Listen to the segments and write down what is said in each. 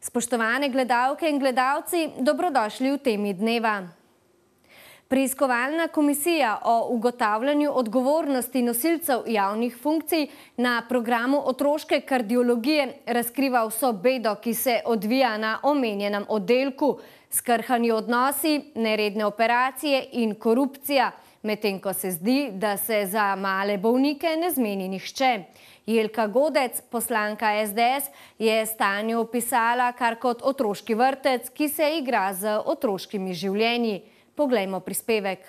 Spoštovane gledalke in gledalci, dobrodošli v temi dneva. Preiskovalna komisija o ugotavljanju odgovornosti nosilcev javnih funkcij na programu otroške kardiologije razkriva vso bedo, ki se odvija na omenjenem oddelku, skrhani odnosi, neredne operacije in korupcija, medtem ko se zdi, da se za male bolnike ne zmeni nihče. Jelka Godec, poslanka SDS, je stanje opisala kar kot otroški vrtec, ki se igra z otroškimi življenji. Poglejmo prispevek.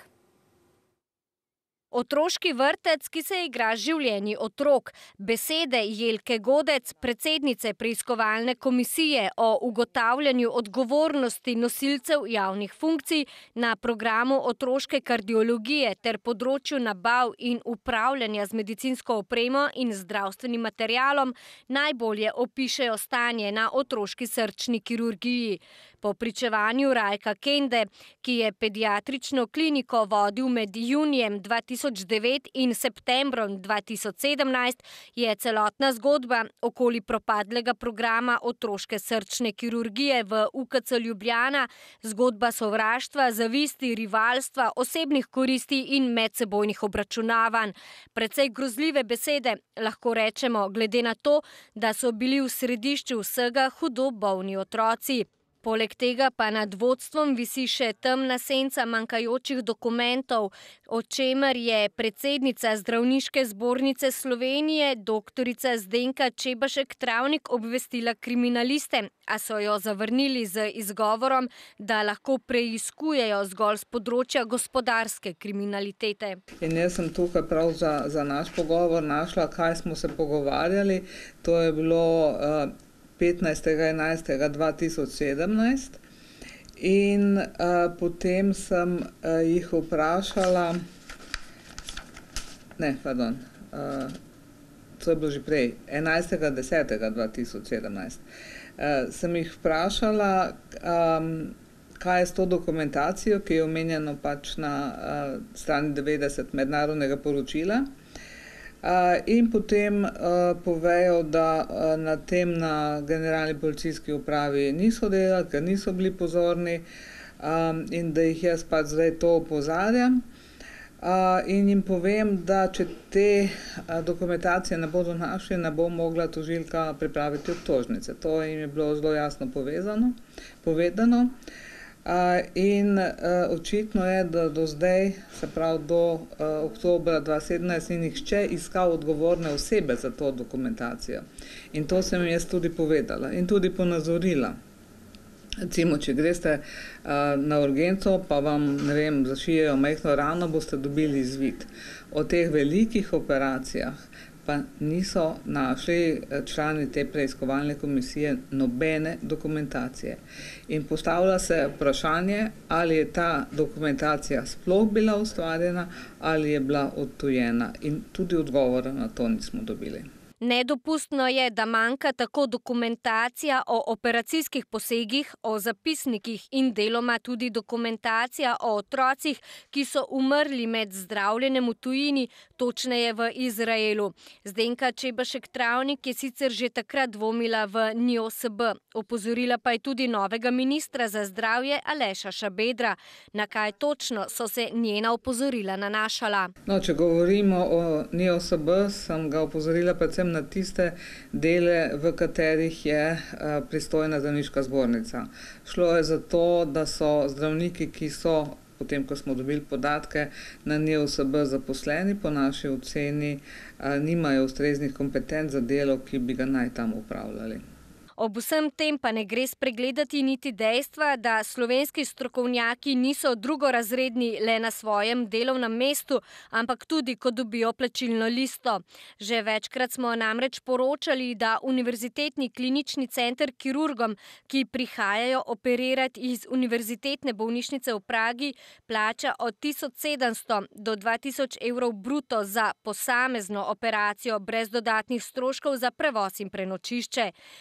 Otroški vrtec, ki se igra z življenji otrok. Besede Jelke Godec, predsednice preiskovalne komisije o ugotavljanju odgovornosti nosilcev javnih funkcij na programu otroške kardiologije ter področju nabav in upravljanja z medicinsko opremo in zdravstvenim materialom, najbolje opišejo stanje na otroški srčni kirurgiji. Po pričevanju Rajka Kende, ki je pediatrično kliniko vodil med junijem 2009 in septembrom 2017, je celotna zgodba okoli propadlega programa otroške srčne kirurgije v UKC Ljubljana zgodba sovraštva, zavisti, rivalstva, osebnih koristi in medsebojnih obračunavanj. Precej grozljive besede, lahko rečemo, glede na to, da so bili v središču vsega hudo bolni otroci. Poleg tega pa nad vodstvom visi še temna senca manjkajočih dokumentov, o čemer je predsednica Zdravniške zbornice Slovenije, doktorica Zdenka Čebašek Travnik, obvestila kriminaliste, a so jo zavrnili z izgovorom, da lahko preiskujejo zgolj z področja gospodarske kriminalitete. In jaz sem tukaj prav za naš pogovor našla, kaj smo se pogovarjali. To je bilo 15.11.2017 in potem sem jih vprašala, to je bilo že prej, 11.10.2017, sem jih vprašala, kaj je s to dokumentacijo, ki je omenjeno pač na strani 90 mednarodnega poročila. In potem povejo, da na tem na generalni policijski upravi niso delali, ker niso bili pozorni in da jih jaz pač zdaj to opozarjam. In jim povem, da če te dokumentacije ne bodo našli, ne bo mogla tožilka pripraviti obtožnice. To jim je bilo zelo jasno povedano. In očitno je, da do zdaj, se pravi do oktobra 2017, ni nihče iskal odgovorne osebe za to dokumentacijo. In to sem jaz tudi povedala in tudi ponazorila. Recimo, če greste na urgenco, pa vam, ne vem, zašijejo majhno rano, boste dobili izvid. O teh velikih operacijah pa niso našli člani te preiskovalne komisije nobene dokumentacije. In postavlja se vprašanje, ali je ta dokumentacija sploh bila ustvarjena ali je bila odtujena. In tudi odgovora na to nismo dobili. Nedopustno je, da manjka tako dokumentacija o operacijskih posegih, o zapisnikih in deloma tudi dokumentacija o otrocih, ki so umrli med zdravljenjem v tujini, točneje v Izraelu. Zdenka Čebašek Travnik je sicer že takrat dvomila v NIOSB. Opozorila pa je tudi novega ministra za zdravje Aleša Šabedra. Na kaj točno so se njena opozorila nanašala? No, če govorimo o NIOSB, sem ga opozorila predvsem na tiste dele, v katerih je pristojna zdravniška zbornica. Šlo je za to, da so zdravniki, ki so, potem ko smo dobili podatke, na NIOSB zaposleni, po naši oceni nimajo ustreznih kompetenc za delo, ki bi ga naj tam upravljali. Ob vsem tem pa ne gre spregledati niti dejstva, da slovenski strokovnjaki niso drugorazredni le na svojem delovnem mestu, ampak tudi, ko dobijo plačilno listo. Že večkrat smo namreč poročali, da Univerzitetni klinični center kirurgom, ki prihajajo operirati iz Univerzitetne bolnišnice v Pragi, plača od 1700 do 2000 evrov bruto za posamezno operacijo brez dodatnih stroškov za prevoz in prenočišče. Če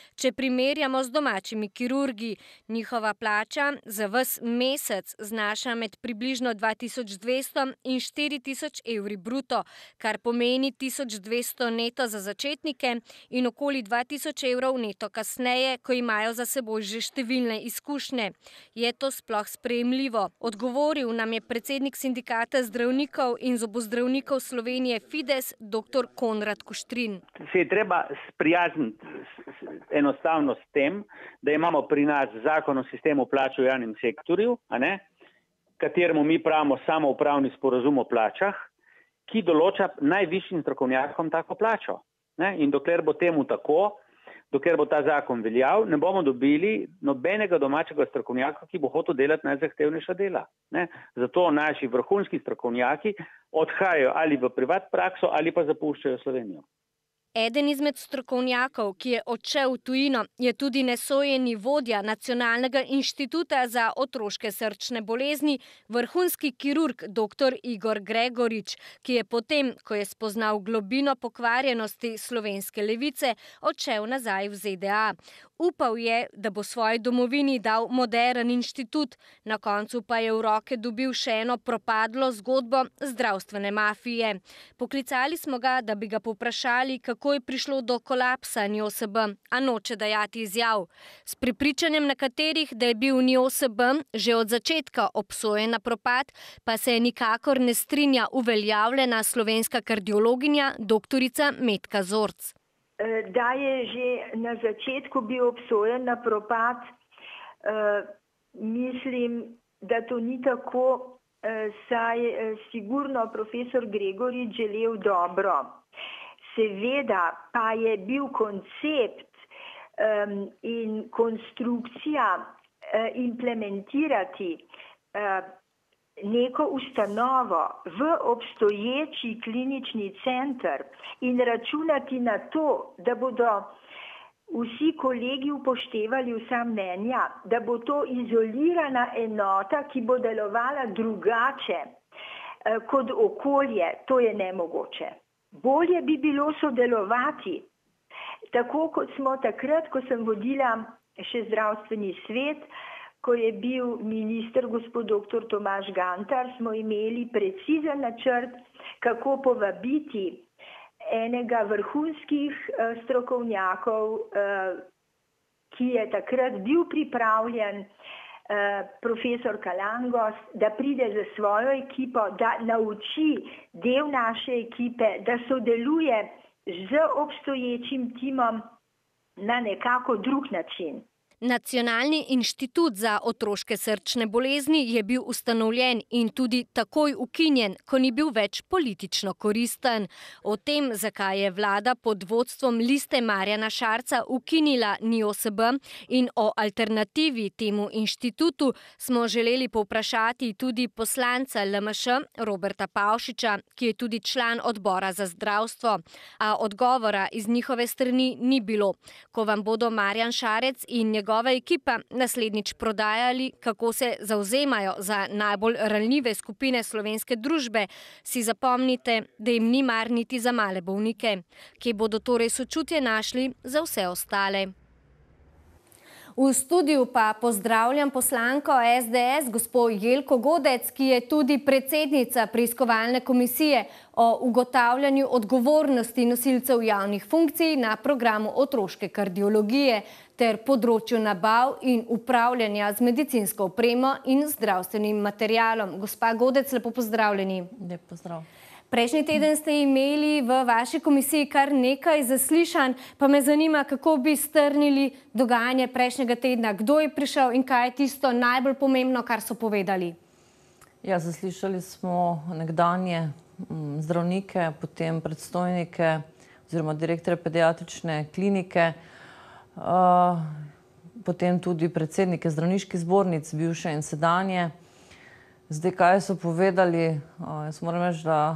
primerjamo z domačimi kirurgi. Njihova plača za ves mesec znaša med približno 2200 in 4000 evri bruto, kar pomeni 1200 neto za začetnike in okoli 2000 evrov neto kasneje, ko imajo za seboj že številne izkušnje. Je to sploh sprejemljivo? Odgovoril nam je predsednik Sindikata zdravnikov in zobozdravnikov Slovenije Fides, dr. Konrad Kuštrin. Se je treba sprijazniti enostavno s tem, da imamo pri nas zakon o sistemu plač v javnem sektorju, kateremu mi pravimo samoupravni sporazum o plačah, ki določa najvišjim strokovnjakom tako plačo. In dokler bo temu tako, dokler bo ta zakon veljal, ne bomo dobili nobenega domačega strokovnjaka, ki bo hotel delati najzahtevnejša dela. Zato naši vrhunski strokovnjaki odhajajo ali v privat prakso ali pa zapuščajo Slovenijo. Eden izmed strokovnjakov, ki je odšel v tujino, je tudi nesojeni vodja Nacionalnega inštituta za otroške srčne bolezni, vrhunski kirurg dr. Igor Gregorič, ki je potem, ko je spoznal globino pokvarjenosti slovenske levice, odšel nazaj v ZDA. Upal je, da bo svoji domovini dal moderen inštitut, na koncu pa je v roke dobil še eno propadlo zgodbo zdravstvene mafije. Poklicali smo ga, da bi ga povprašali, kako je prišlo do kolapsa NIOSB, a noče dajati izjav. S prepričanjem nekaterih, da je bil NIOSB že od začetka obsojen na propad, pa se nikakor ne strinja uveljavljena slovenska kardiologinja doktorica Metka Zorc. Da je že na začetku bil obsojen na propad, mislim, da to ni tako, saj sigurno profesor Gregorič želel dobro. Seveda pa je bil koncept in konstrukcija implementirati neko ustanovo v obstoječi klinični center in računati na to, da bodo vsi kolegi upoštevali vsa mnenja, da bo to izolirana enota, ki bo delovala drugače kot okolje, to je nemogoče. Bolje bi bilo sodelovati, tako kot smo takrat, ko sem vodila še zdravstveni svet, ko je bil minister gospod dr. Tomaž Gantar, smo imeli precizen načrt, kako povabiti enega vrhunskih strokovnjakov, ki je takrat bil pripravljen, profesor Kalangos, da pride za svojo ekipo, da nauči del naše ekipe, da sodeluje z obstoječim timom na nekako drug način. Nacionalni inštitut za otroške srčne bolezni je bil ustanovljen in tudi takoj ukinjen, ko ni bil več politično koristen. O tem, zakaj je vlada pod vodstvom Liste Marjana Šarca ukinila NIOSB in o alternativi temu inštitutu, smo želeli povprašati tudi poslanca LMŠ Roberta Pavšiča, ki je tudi član odbora za zdravstvo. A odgovora iz njihove strani ni bilo. Ko vam bodo Marjan Šarec in njegova ekipa naslednjič prodajali, kako se zavzemajo za najbolj ranljive skupine slovenske družbe, si zapomnite, da jim ni mar niti za male bolnike. Kje bodo torej sočutje našli za vse ostale? V studiu pa pozdravljam poslanko SDS, gospo Jelko Godec, ki je tudi predsednica preiskovalne komisije o ugotavljanju odgovornosti nosilcev javnih funkcij na programu otroške kardiologije ter področju nabav in upravljanja z medicinsko opremo in zdravstvenim materialom. Gospa Godec, lepo pozdravljeni. Lep pozdrav. Prejšnji teden ste imeli v vaši komisiji kar nekaj zaslišanj, pa me zanima, kako bi strnili dogajanje prejšnjega tedna. Kdo je prišel in kaj je tisto najbolj pomembno, kar so povedali? Ja, zaslišali smo nekdanje zdravnike, potem predstojnike oziroma direktorje pediatrične klinike, potem tudi predsednike zdravniških zbornic, bivše in sedanje. Zdaj, kaj so povedali, jaz moram reči, da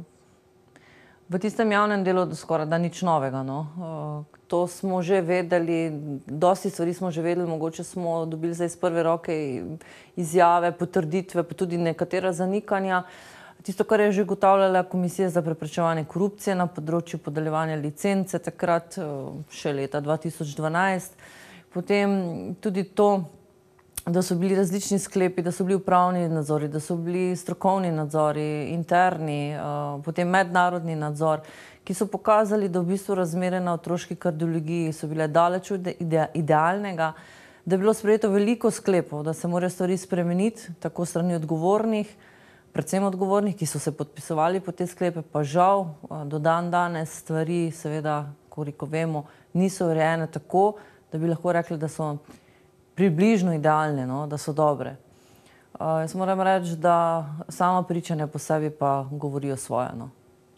v tistem javnem delu skoraj da nič novega. To smo že vedeli, dosti stvari smo že vedeli, mogoče smo dobili zdaj iz prve roke izjave, potrditve, pa tudi nekatera zanikanja. Tisto, kar je že ugotavljala Komisija za preprečevanje korupcije na področju podeljevanja licence, takrat še leta 2012. Potem tudi to, da so bili različni sklepi, da so bili upravni nadzori, da so bili strokovni nadzori, interni, potem mednarodni nadzor, ki so pokazali, da v bistvu razmere na otroški kardiologiji so bile daleč od idealnega, da je bilo sprejeto veliko sklepov, da se morajo stvari spremeniti, tako strani odgovornih, predvsem odgovornih, ki so se podpisovali po te sklepe, pa žal do danes stvari, seveda, koliko vemo, niso urejene tako, da bi lahko rekli, da so približno idealne, no, da so dobre. Jaz moram reči, da sama pričanja po sebi pa govorijo svoje. No.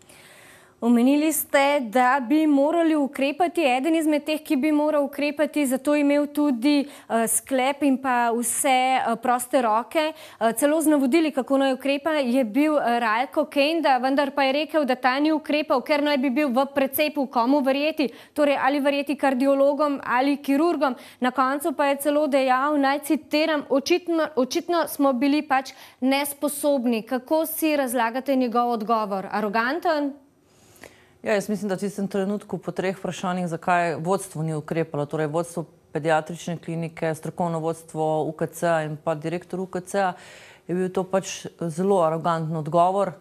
Omenili ste, da bi morali ukrepati, eden izmed teh, ki bi moral ukrepati, zato imel tudi sklep in pa vse proste roke. Celo z navodili, kako naj ukrepa, je bil Rajko Kenda, vendar pa je rekel, da ta ni ukrepal, ker naj bi bil v precepu, komu verjeti, torej ali verjeti kardiologom ali kirurgom. Na koncu pa je celo dejal, naj citiram, očitno smo bili pač nesposobni. Kako si razlagate njegov odgovor? Aroganten? Ja, jaz mislim, da v tistem trenutku po 3 vprašanjih, zakaj vodstvo ni ukrepalo, torej vodstvo pediatrične klinike, strokovno vodstvo UKC in pa direktor UKC, je bil to pač zelo aroganten odgovor.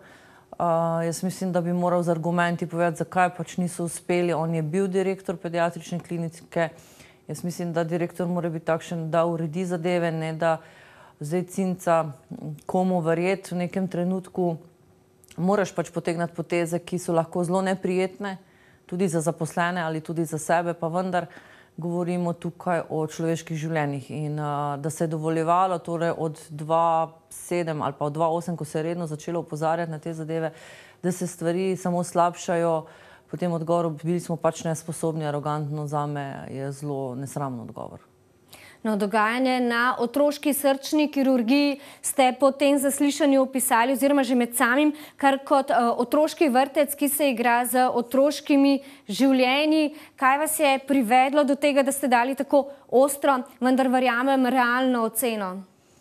Jaz mislim, da bi moral z argumenti povedati, zakaj pač niso uspeli. On je bil direktor pediatrične klinike. Jaz mislim, da direktor mora biti takšen, da uredi zadeve, ne da zdaj cinca komu verjeti v nekem trenutku. Moraš pač potegnati poteze, ki so lahko zelo neprijetne, tudi za zaposlene ali tudi za sebe, pa vendar govorimo tukaj o človeških življenjih. In da se je dovoljevalo torej od 2007 ali pa od 2008, ko se je redno začelo opozarjati na te zadeve, da se stvari samo slabšajo, potem odgovor, bili smo pač nesposobni, arogantno, zame je zelo nesramno odgovor. No, dogajanje na otroški srčni kirurgiji ste po tem zaslišanju opisali, oziroma že med samim, kar kot otroški vrtec, ki se igra z otroškimi življenji. Kaj vas je privedlo do tega, da ste dali tako ostro, vendar verjamem, realno oceno?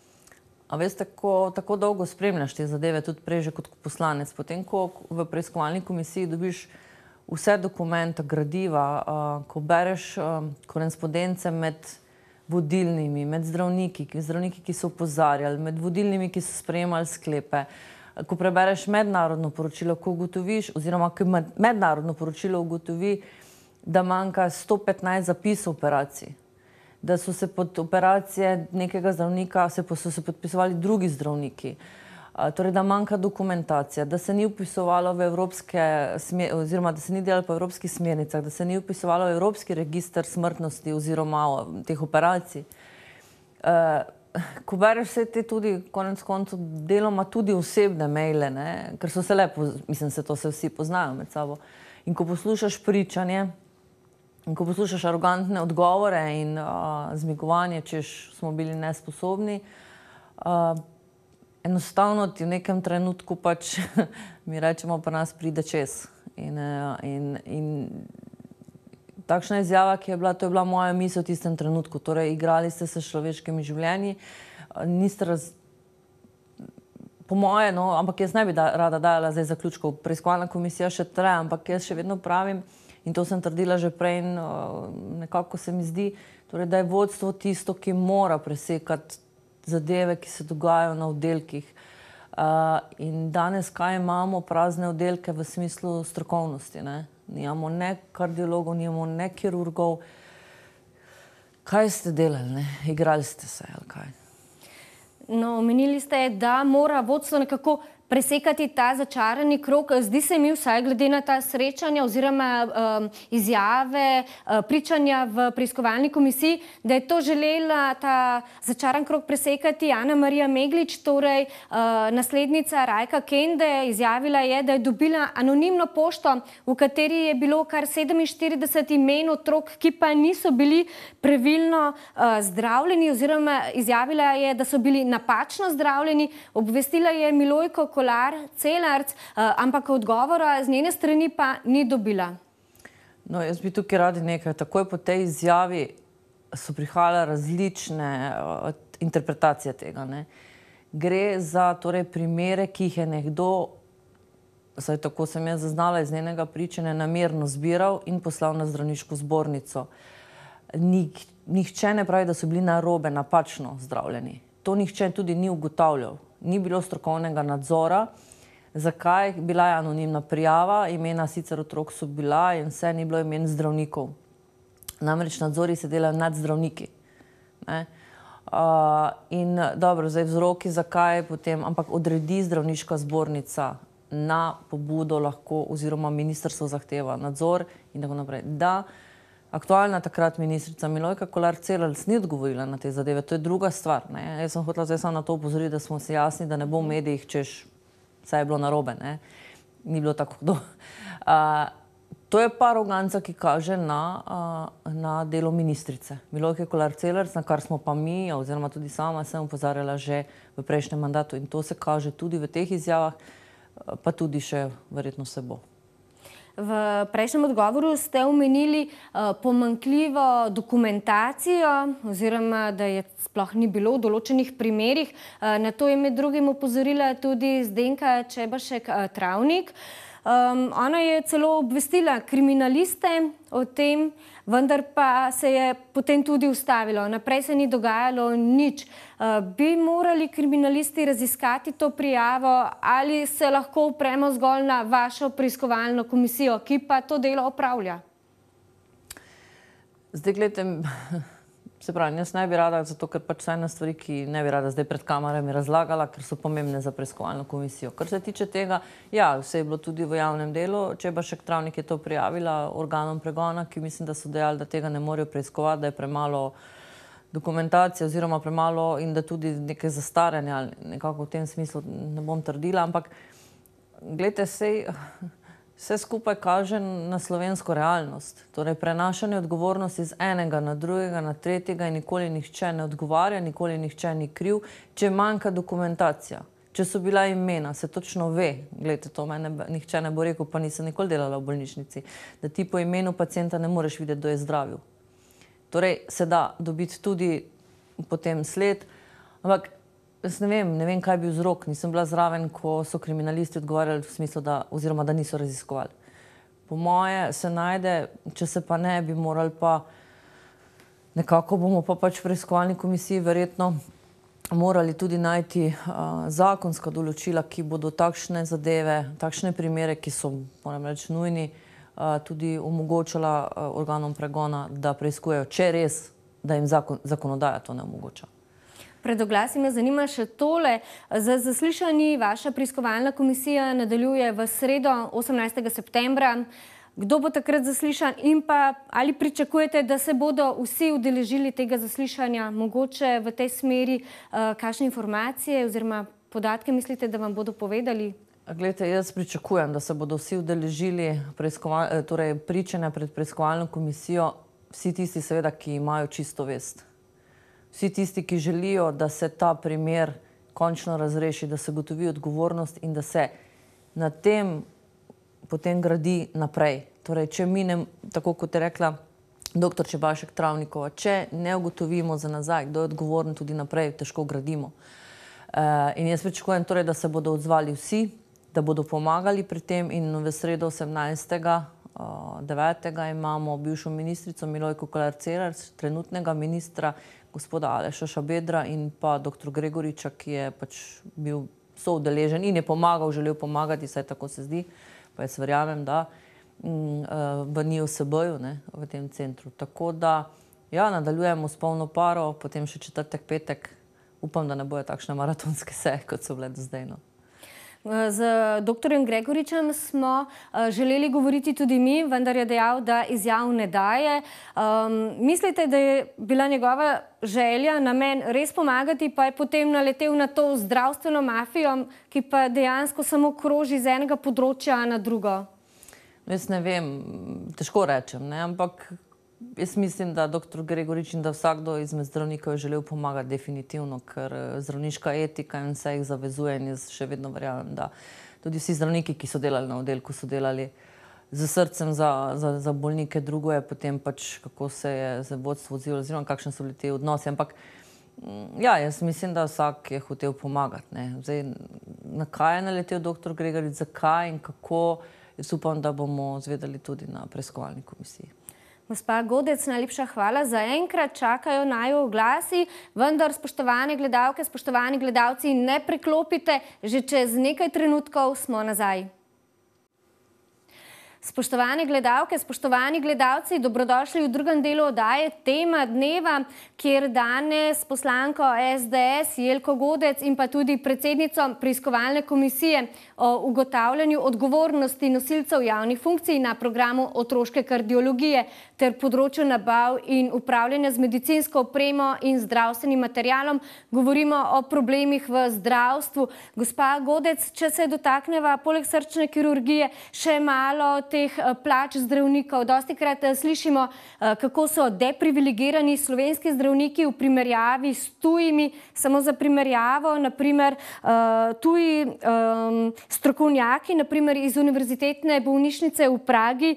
A veste, ko tako dolgo spremljaš te zadeve, tudi prej že kot poslanec, potem, ko v preiskovalni komisiji dobiš vse dokumente, gradiva, ko bereš korespondence med vodilnimi, med zdravniki, ki so opozarjali, med vodilnimi, ki so sprejemali sklepe. Ko prebereš mednarodno poročilo, ko ugotoviš, oziroma ko mednarodno poročilo ugotovi, da manjka 115 zapisov operacij, da so se pod operacije nekega zdravnika so se podpisovali drugi zdravniki, torej da manjka dokumentacija, da se ni upisovalo v evropske, oziroma da se ni delalo po evropskih smernicah, da se ni upisovalo v evropski register smrtnosti oziroma teh operacij. Ko bereš vse te tudi, konec koncev, deloma tudi osebne maile, ne, ker so se lepo, mislim, to se vsi poznajo med sabo, in ko poslušaš pričanje, in ko poslušaš arogantne odgovore in zmigovanje, češ smo bili nesposobni, enostavno ti v nekem trenutku pač, mi rečemo, pa nas pride čez. In takšna izjava, ki je bila, to je bila moja misel v tistem trenutku. Torej, igrali ste se s človeškimi življenji, niste po moje, no, ampak jaz ne bi rada dajala zdaj zaključkov. Preiskovalna komisija še traja, ampak jaz še vedno pravim, in to sem trdila že prej, in nekako se mi zdi, torej, da je vodstvo tisto, ki mora presekati zadeve, ki se dogajajo na oddelkih. In danes kaj imamo? Prazne oddelke v smislu strokovnosti. Nimamo ne kardiologov, nimamo ne kirurgov. Kaj ste delali? Igrali ste se ali kaj? No, omenili ste, da mora vodstvo nekako presekati ta začarani krog. Zdi se mi, vsaj glede na ta srečanja oziroma izjave, pričanja v preiskovalni komisiji, da je to želela ta začaran krog presekati Ana Marija Meglič, torej naslednica Rajka Kende. Izjavila je, da je dobila anonimno pošto, v kateri je bilo kar 47 imen otrok, ki pa niso bili pravilno zdravljeni, oziroma izjavila je, da so bili napačno zdravljeni. Obvestila je Milojko Kolar Celarc, ampak odgovora z njene strani pa ni dobila. No, jaz bi tukaj radi nekaj. Takoj po tej izjavi so prihajale različne interpretacije tega. Gre za torej primere, ki jih je nekdo, saj tako sem jaz zaznala iz njenega pričanja, namerno zbiral in poslal na zdravniško zbornico. Nihče ne pravi, da so bili narobe, napačno zdravljeni. To nihče tudi ni ugotavljal. Ni bilo strokovnega nadzora. Zakaj? Bila je anonimna prijava, imena sicer otrok so bila in vse, ni bilo imen zdravnikov. Namreč nadzori se delajo nad zdravniki. In dobro, zdaj vzroki, zakaj potem, ampak odredi zdravniška zbornica na pobudo lahko, oziroma ministrstvo zahteva nadzor in tako naprej. Da aktualna takrat ministrica Milojka Kolar Celarc ni odgovorila na te zadeve, to je druga stvar. Jaz sem hotela zdaj samo na to opozoriti, da smo se jasni, da ne bo v medijih, češ vse je bilo narobe, ni bilo tako hudo. To je pa aroganca, ki kaže na delo ministrice Milojke Kolar Celarc, na kar smo pa mi, oziroma tudi sama sem opozarjala že v prejšnjem mandatu in to se kaže tudi v teh izjavah, pa tudi še verjetno se bo. V prejšnjem odgovoru ste omenili pomanjkljivo dokumentacijo oziroma, da je sploh ni bilo v določenih primerih. Na to je med drugim opozorila tudi Zdenka Čebašek Travnik. Ona je celo obvestila kriminaliste o tem, vendar pa se je potem tudi ustavilo. Naprej se ni dogajalo nič. Bi morali kriminalisti raziskati to prijavo ali se lahko opremo zgolj na vašo preiskovalno komisijo, ki pa to delo opravlja? Zdaj, gledajte, se pravi, jaz ne bi rada, zato ker pač vse ena stvari, ki ne bi rada zdaj pred kamerami razlagala, ker so pomembne za preiskovalno komisijo. Kar se tiče tega, ja, vse je bilo tudi v javnem delu. Čebašek Travnik je to prijavila organom pregona, ki mislim, da so dejali, da tega ne morejo preiskovati, da je premalo dokumentacije oziroma premalo in da tudi neke zastaranja, nekako v tem smislu ne bom trdila, ampak gledajte, vse skupaj kaže na slovensko realnost. Torej, prenašanje odgovornosti z enega na drugega, na tretjega in nikoli nihče ne odgovarja, nikoli nihče ni kriv, če manjka dokumentacija. Če so bila imena, se točno ve, gledajte, to mene nihče ne bo rekel, pa nisem nikoli delala v bolnišnici, da ti po imenu pacienta ne moreš videti, kdo je zdravil. Torej, se da dobiti tudi potem sled, ampak jaz ne vem, kaj bi vzrok. Nisem bila zraven, ko so kriminalisti odgovarjali v smislu, oziroma da niso raziskovali. Po moje se najde, če se pa ne, bi morali pa nekako bomo pa pač v preiskovalni komisiji verjetno morali tudi najti zakonska določila, ki bodo takšne zadeve, takšne primere, ki so, moram reči, nujni, tudi omogočala organom pregona, da preiskujejo, če res, da jim zakonodaja to ne omogoča. Pred oglasi me zanima še tole. Za zaslišanji vaša preiskovalna komisija nadaljuje v sredo 18. septembra. Kdo bo takrat zaslišan in pa ali pričakujete, da se bodo vsi udeležili tega zaslišanja? Mogoče v tej smeri kakšne informacije oziroma podatke mislite, da vam bodo povedali? Glejte, jaz pričakujem, da se bodo vsi udeležili pričanja pred preiskovalno komisijo, vsi tisti seveda, ki imajo čisto vest. Vsi tisti, ki želijo, da se ta primer končno razreši, da se gotovi odgovornost in da se na tem potem gradi naprej. Torej, če minem, tako kot je rekla dr. Čebašek Travnikova, če ne ugotovimo za nazaj, kdo je odgovoren, tudi naprej težko gradimo. In jaz pričakujem torej, da se bodo odzvali vsi, da bodo pomagali pri tem in v sredo 18.9. imamo bivšo ministrico Milojko Kolar Celarc, trenutnega ministra gospoda Aleša Šabedra in pa dr. Gregoriča, ki je pač bil soudeležen in je pomagal, želel pomagati, saj tako se zdi, pa jaz verjamem, da v NIOSB-ju, v tem centru. Tako da, ja, nadaljujemo s polno paro, potem še četrtek, petek, upam, da ne bojo takšne maratonske seje, kot so bile do zdaj. Z dr. Gregoričem smo želeli govoriti tudi mi, vendar je dejal, da izjav ne daje. Mislite, da je bila njegova želja, namen res pomagati, pa je potem naletel na to zdravstveno mafijo, ki pa dejansko samo kroži z enega področja na drugo? Jaz ne vem, težko rečem, ampak jaz mislim, da dr. Gregorič in da vsakdo izmed zdravnikov je želel pomagati definitivno, ker zdravniška etika in vse jih zavezuje in jaz še vedno verjamem, da tudi vsi zdravniki, ki so delali na oddelku, so delali z srcem za bolnike, drugo je potem pač, kako se je vodstvo odzivalo, oziroma kakšne so bili te odnosi. Ampak Ja, jaz mislim, da vsak je hotel pomagati. Zdaj, na kaj je naletel dr. Gregorič, zakaj in kako, jaz upam, da bomo zvedeli tudi na preiskovalni komisiji. Gospa Godec, najlepša hvala. Zaenkrat čakajo naju oglasi, vendar spoštovane gledalke, spoštovani gledalci, ne preklopite, že čez nekaj trenutkov smo nazaj. Spoštovane gledalke, spoštovani gledalci, dobrodošli v drugem delu oddaje Tema dneva, kjer danes poslanko SDS Jelko Godec in pa tudi predsednico preiskovalne komisije o ugotavljanju odgovornosti nosilcev javnih funkcij na programu otroške kardiologije ter področju nabav in upravljanja z medicinsko opremo in zdravstvenim materialom govorimo o problemih v zdravstvu. Gospa Godec, če se dotakneva poleg srčne kirurgije še malo teh plač zdravnikov. Dostikrat slišimo, kako so deprivilegirani slovenski zdravniki v primerjavi s tujimi. Samo za primerjavo, naprimer, tuji strokovnjaki, naprimer iz Univerzitetne bolnišnice v Pragi,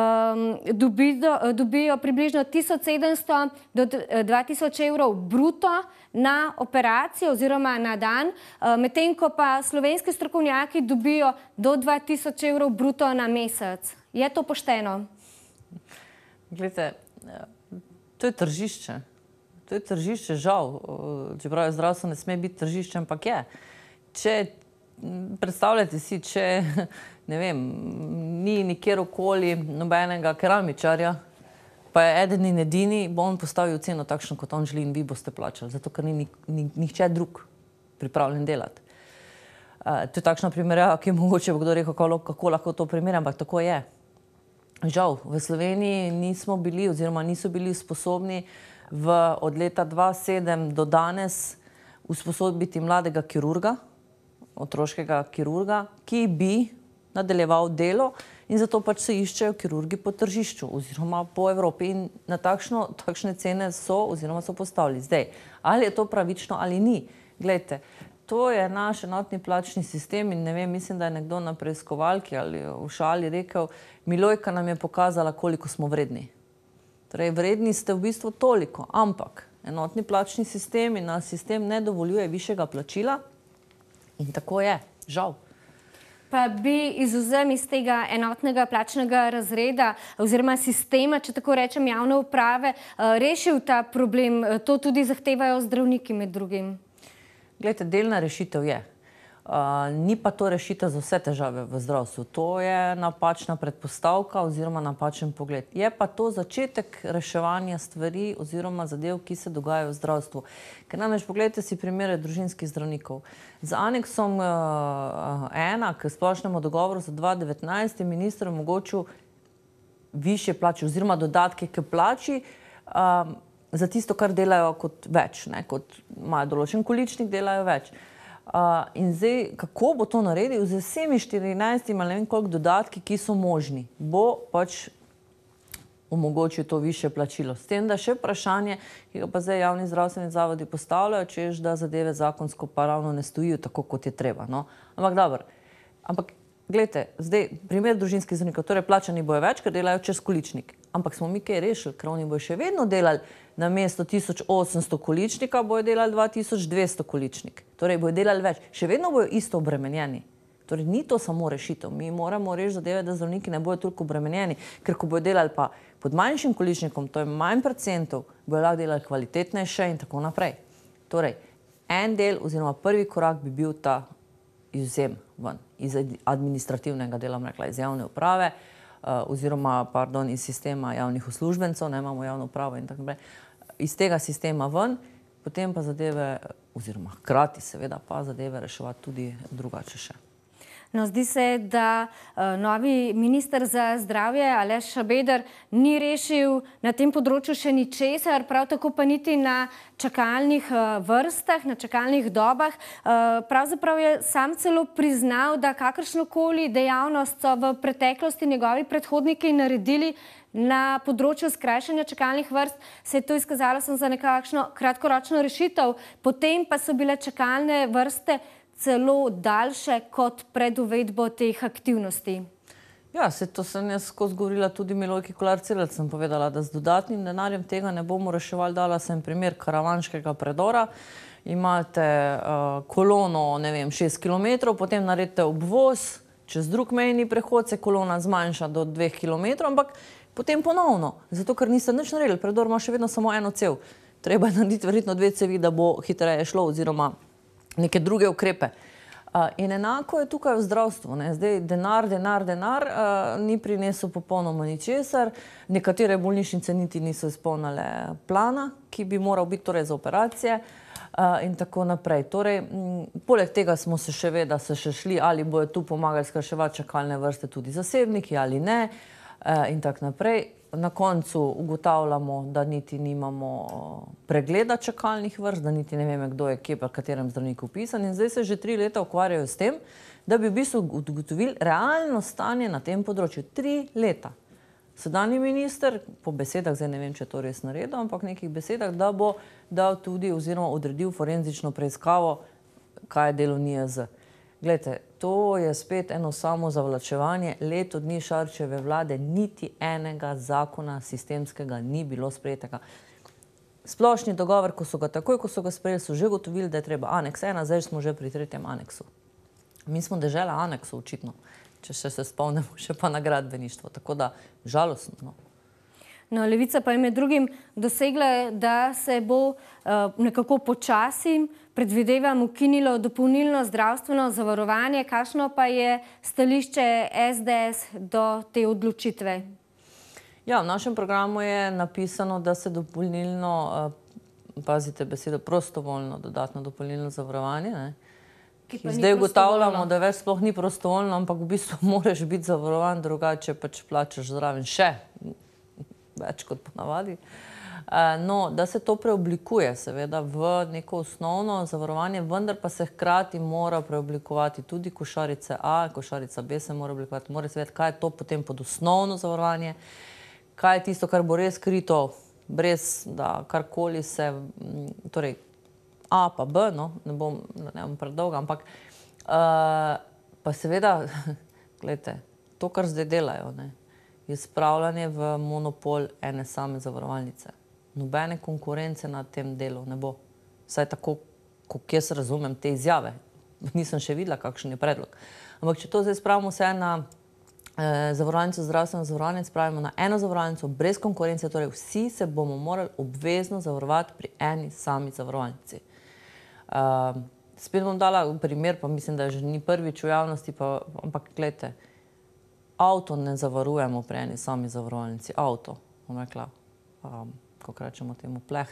dobijo približno 1700 do 2000 evrov bruto na operacijo oziroma na dan, medtem ko pa slovenski strokovnjaki dobijo do 2000 evrov bruto na mesec. Je to pošteno? Glejte, to je tržišče. To je tržišče, žal. Čeprav zdravstvo ne sme biti tržišče, ampak je. Predstavljajte si, če, ne vem, ni nikjer okoli nobenega keramičarja, pa je eden in edini, bo on postavil ceno takšno, kot on želi in vi boste plačali, zato ker ni nihče drug pripravljen delati. To je takšna primerjava, ki mogoče bo kdo rekel, kako lahko to primerjam, ampak tako je. Žal, v Sloveniji nismo bili oziroma niso bili sposobni od leta 2007 do danes usposobiti mladega kirurga, otroškega kirurga, ki bi nadaljeval delo in zato pač se iščejo kirurgi po tržišču oziroma po Evropi in na takšne cene so oziroma so postavili. Zdaj, ali je to pravično ali ni? Glejte, to je naš enotni plačni sistem in ne vem, mislim, da je nekdo na preiskovalki ali v šali rekel, Milojka nam je pokazala, koliko smo vredni. Torej, vredni ste v bistvu toliko, ampak enotni plačni sistem in naš sistem ne dovoljuje višjega plačila in tako je, žal. Pa bi izvzem iz tega enotnega plačnega razreda oziroma sistema, če tako rečem, javne uprave, rešil ta problem? To tudi zahtevajo zdravniki med drugim. Glejte, delna rešitev je. Ni pa to rešitev za vse težave v zdravstvu. To je napačna predpostavka oziroma napačen pogled. Je pa to začetek reševanja stvari oziroma zadev, ki se dogajajo v zdravstvu. Ker namreč pogledajte si primere družinskih zdravnikov. Z aneksom 1 k splošnemu dogovoru za 2019 je minister omogočil višje plače oziroma dodatke k plači za tisto, kar delajo kot več, kot imajo določen količnik, delajo več. In zdaj, kako bo to naredil? Z vsemi 14 ali ne vem koliko dodatki, ki so možni, bo pač omogočil to višje plačilo. S tem, da še vprašanje, ki ga pa zdaj javni zdravstveni zavodi postavljajo, češ, da zadeve zakonsko pa ravno ne stojijo tako, kot je treba. Ampak dobro. Ampak, gledajte, zdaj, primer družinskih zdravnikov, torej plačani bojo več, ker delajo čez količnik. Ampak smo mi kaj rešili, ker oni bojo še vedno delali na mesto 1800 količnika, bojo delali 2200 količnik. Torej, bojo delali več. Še vedno bojo isto obremenjeni. Torej, ni to samo rešitev. Mi moramo rešiti zadeve, da zdravniki ne bojo toliko obremenjeni, ker ko bojo delali pa pod manjšim količnikom, to je manj procentov, bojo lahko delali kvalitetnejše in tako naprej. Torej, en del oziroma prvi korak bi bil ta izvzem ven iz administrativnega dela, rekla, iz javne uprave, oziroma, pardon, iz sistema javnih uslužbencev, ne imamo javno upravo in tako naprej, iz tega sistema ven, potem pa zadeve, oziroma hkrati seveda pa zadeve reševati tudi drugače še. No, zdi se, da novi minister za zdravje Aleš Šabeder ni rešil na tem področju še ničesar, prav tako pa niti na čakalnih vrstah, na čakalnih dobah. Pravzaprav je sam celo priznal, da kakršnokoli dejavnost so v preteklosti njegovi predhodniki naredili na področju skrajšanja čakalnih vrst, se je to izkazalo za nekakšno kratkoročno rešitev, potem pa so bile čakalne vrste celo daljše kot pred uvedbo teh aktivnosti. Ja, to sem jaz skozi govorila tudi Milojki Kolar Celarc, sem povedala, da z dodatnim denarjem tega ne bomo reševali. Dala sem primer karavanškega predora. Imate kolono, ne vem, 6 kilometrov, potem naredite obvoz, čez drug mejni prehod se kolona zmanjša do 2 kilometrov, ampak potem ponovno, zato ker niste nič naredili. Predor ima še vedno samo eno cev. Treba je narediti verjetno 2 cevi, da bo hitreje šlo, oziroma neke druge ukrepe. In enako je tukaj v zdravstvu. Zdaj denar, ni prinesel popolnoma ničesar. Nekatere bolnišnice niti niso izpolnile plana, ki bi moral biti torej za operacije in tako naprej. Torej, poleg tega smo se še šli, ali bojo tu pomagali skrajševati čakalne vrste tudi zasebniki ali ne in tako naprej. Na koncu ugotavljamo, da niti nimamo pregleda čakalnih vrst, da niti ne veme, kdo je kje pri katerem zdravniku vpisan. In zdaj se že 3 leta ukvarjajo s tem, da bi v bistvu ugotovili realno stanje na tem področju. 3 leta. Sedanji minister, po besedah, zdaj ne vem, če je to res naredil, ampak nekih besedah, da bo dal tudi oziroma odredil forenzično preiskavo, kaj je delo NIJZ. Glejte, to je spet eno samo zavlačevanje. Leto dni Šarčeve vlade niti enega zakona sistemskega ni bilo sprejetega. Splošni dogovor, ko so ga sprejeli, so že gotovili, da je treba aneks 1, zdaj smo že pri 3. aneksu. Mi smo dežela aneksov, očitno, če še se spomnimo, še pa na gradbeništvo. Tako da, žalostno. No, Levica pa je med drugim dosegla, da se bo nekako počasi, predvidevam, ukinilo dopolnilno zdravstveno zavarovanje. Kakšno pa je stališče SDS do te odločitve? Ja, v našem programu je napisano, da se dopolnilno, pazite besedo, prostovoljno dodatno dopolnilno zavarovanje, zdaj ugotavljamo, da več sploh ni prostovoljno, ampak v bistvu moraš biti zavarovan, drugače pač plačaš zraven še več kot ponavadi. No, da se to preoblikuje seveda v neko osnovno zavarovanje, vendar pa se hkrati mora preoblikovati tudi košarice A, košarica B se mora oblikovati, mora se vedeti, kaj je to potem pod osnovno zavarovanje, kaj je tisto, kar bo res krito, brez da karkoli se, torej A pa B, no, ne bom predolga, ampak pa seveda, gledajte, to, kar zdaj delajo, je spravljanje v monopol ene same zavarovalnice. Nobene konkurence na tem delu ne bo. Vsaj tako, kot jaz razumem te izjave. Nisem še videla, kakšen je predlog. Ampak če to zdaj spravimo vse na zavarovalnico, zdravstveno zavarovanje, spravimo na eno zavarovalnico brez konkurence, torej vsi se bomo morali obvezno zavarovati pri eni sami zavarovalnici. Spet bom dala primer, pa mislim, da že ni prvič v javnosti, ampak gledajte, avto ne zavarujemo pri eni sami zavarovalnici. Avto, bom rekla, kako rečemo temu, pleh,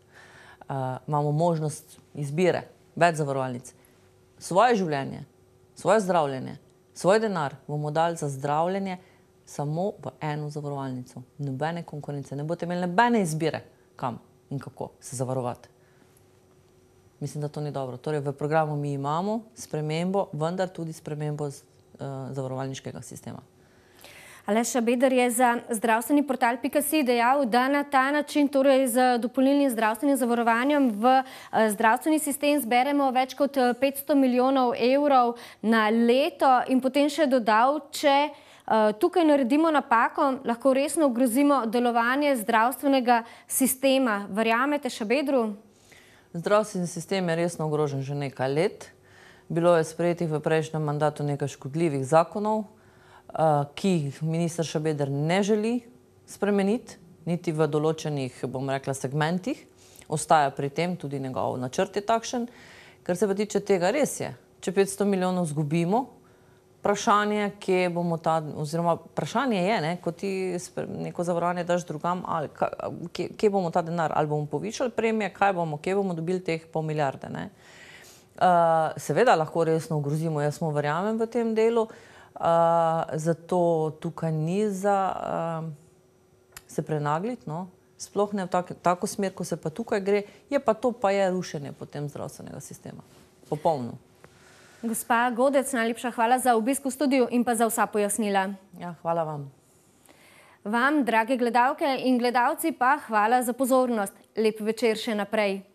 imamo možnost izbire, več zavarovalnic. Svoje življenje, svoje zdravljenje, svoj denar bomo dali za zdravljenje samo v eno zavarovalnico. Nobene konkurence, ne boste imeli nobene izbire, kam in kako se zavarovati. Mislim, da to ni dobro. Torej, v programu mi imamo spremembo, vendar tudi spremembo zavarovalniškega sistema. Aleš Šabeder je za zdravstveni portal.si dejal, da na ta način, torej z dopolnilnim zdravstvenim zavarovanjem v zdravstveni sistem zberemo več kot 500 milijonov evrov na leto in potem še dodal, če tukaj naredimo napako, lahko resno ogrozimo delovanje zdravstvenega sistema. Verjamete Šabedru? Zdravstveni sistem je resno ogrožen že nekaj let. Bilo je sprejetih v prejšnjem mandatu nekaj škodljivih zakonov, ki jih minister Šabeder ne želi spremeniti, niti v določenih, bom rekla, segmentih. Ostaja pri tem, tudi njegov načrt je takšen. Kar se pa tiče tega, res je. Če 500 milijonov zgubimo, vprašanje, kje bomo oziroma vprašanje je, ko ti neko zavarovanje daš drugam, kje bomo ta denar, ali bomo povišali premije, kje bomo dobili teh pol milijarde. Seveda lahko resno ogrozimo, jaz mu verjamem v tem delu, zato tukaj ni za se prenagliti, sploh ne v tako smer, ko se pa tukaj gre, je pa to pa je rušenje potem zdravstvenega sistema. Popolno. Gospa Godec, najlepša hvala za obisk v studiu in pa za vsa pojasnila. Ja, hvala vam. Vam, drage gledalke in gledalci, pa hvala za pozornost. Lep večer še naprej.